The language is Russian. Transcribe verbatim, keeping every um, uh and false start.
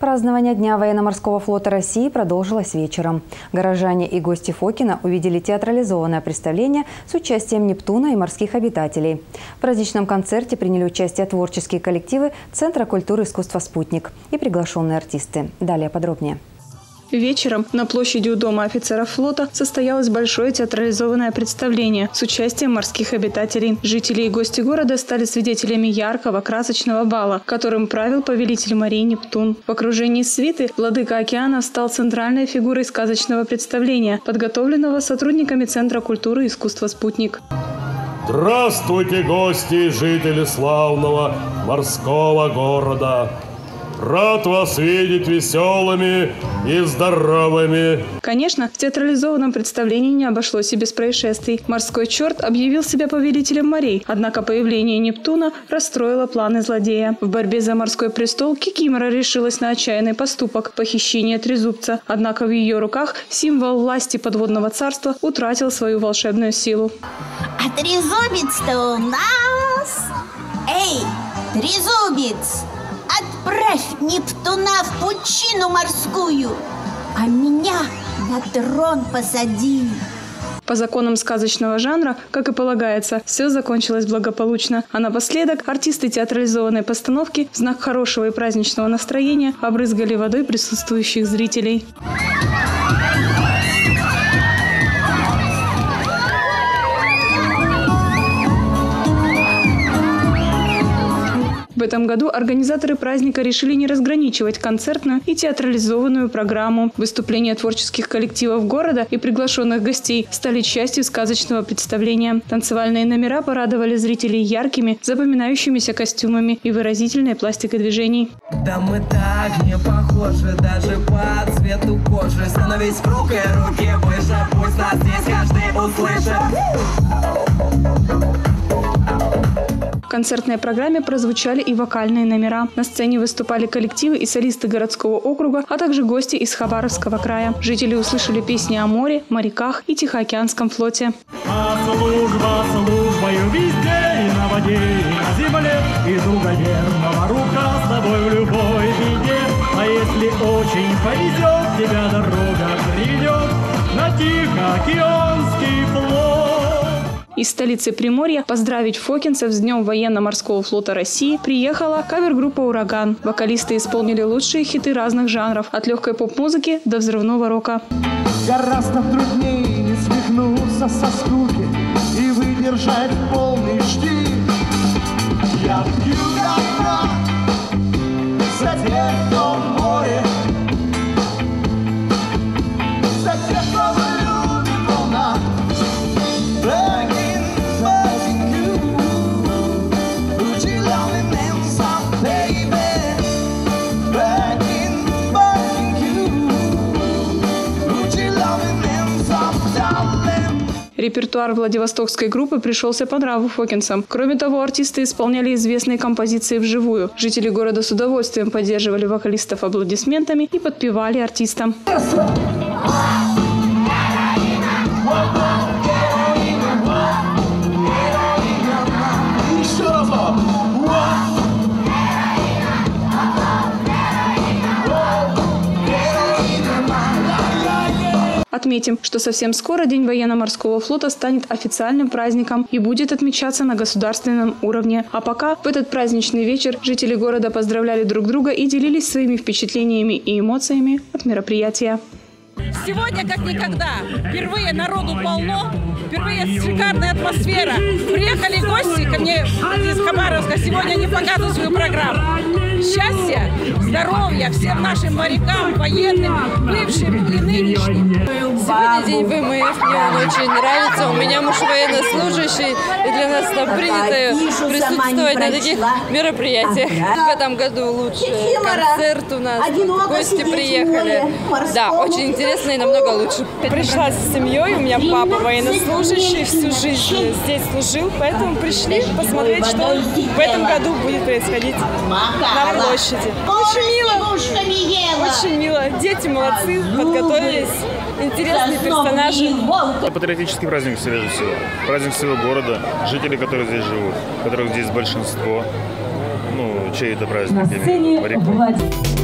Празднование Дня военно-морского флота России продолжилось вечером. Горожане и гости Фокина увидели театрализованное представление с участием Нептуна и морских обитателей. В праздничном концерте приняли участие творческие коллективы Центра культуры и искусства «Спутник» и приглашенные артисты. Далее подробнее. Вечером на площади у Дома офицеров флота состоялось большое театрализованное представление с участием морских обитателей. Жители и гости города стали свидетелями яркого, красочного бала, которым правил повелитель морей Нептун. В окружении свиты владыка океана стал центральной фигурой сказочного представления, подготовленного сотрудниками Центра культуры и искусства «Спутник». Здравствуйте, гости и жители славного морского города! Рад вас видеть веселыми и здоровыми. Конечно, в театрализованном представлении не обошлось и без происшествий. Морской черт объявил себя повелителем морей, однако появление Нептуна расстроило планы злодея. В борьбе за морской престол Кикимора решилась на отчаянный поступок – похищение трезубца. Однако в ее руках символ власти подводного царства утратил свою волшебную силу. А трезубец-то у нас! Эй, трезубец! Отправь Нептуна в пучину морскую, а меня на трон посади. По законам сказочного жанра, как и полагается, все закончилось благополучно. А напоследок артисты театрализованной постановки в знак хорошего и праздничного настроения обрызгали водой присутствующих зрителей. В этом году организаторы праздника решили не разграничивать концертную и театрализованную программу. Выступления творческих коллективов города и приглашенных гостей стали частью сказочного представления. Танцевальные номера порадовали зрителей яркими, запоминающимися костюмами и выразительной пластикой движений. Да мы так не похожи даже по цвету кожи. Становись в руки, руки выше, пусть нас здесь каждый услышит. В концертной программе прозвучали и вокальные номера. На сцене выступали коллективы и солисты городского округа, а также гости из Хабаровского края. Жители услышали песни о море, моряках и Тихоокеанском флоте. А служба службою везде, и на воде, и на земле, и друга верного рука с тобой в любой беде. А если очень повезет, тебя дорога приведет на Тихоокеанский флот. Из столицы Приморья поздравить фокинцев с Днем военно-морского флота России приехала кавер-группа «Ураган». Вокалисты исполнили лучшие хиты разных жанров, от легкой поп-музыки до взрывного рока. Гораздо труднее не свихнуться со скуки и выдержать полный штиль. Я пью добра за тех, кто в море, за тех, кто любит волна. Репертуар владивостокской группы пришелся по нраву фокинцам. Кроме того, артисты исполняли известные композиции вживую. Жители города с удовольствием поддерживали вокалистов аплодисментами и подпевали артистам. Отметим, что совсем скоро День военно-морского флота станет официальным праздником и будет отмечаться на государственном уровне. А пока в этот праздничный вечер жители города поздравляли друг друга и делились своими впечатлениями и эмоциями от мероприятия. Сегодня, как никогда, впервые народу полно, впервые шикарная атмосфера. Приехали гости ко мне из Хабаровска, сегодня они показывают свою программу. Счастья, здоровья всем нашим морякам, военным, бывшим и нынешним. Сегодня день ВМФ, мне он очень нравится. У меня муж военнослужащий, и для нас там принято присутствовать на таких мероприятиях. В этом году лучше концерт у нас, гости приехали. Да, очень интересно и намного лучше. Пришла с семьей, у меня папа военнослужащий, всю жизнь здесь служил, поэтому пришли посмотреть, что в этом году будет происходить на площади. Очень мило, очень мило. Дети молодцы, подготовились, интересные персонажи. Патриотический праздник всего. Праздник всего города, жителей, которые здесь живут, которых здесь большинство. Ну, чей это праздник, я имею в виду, моряков.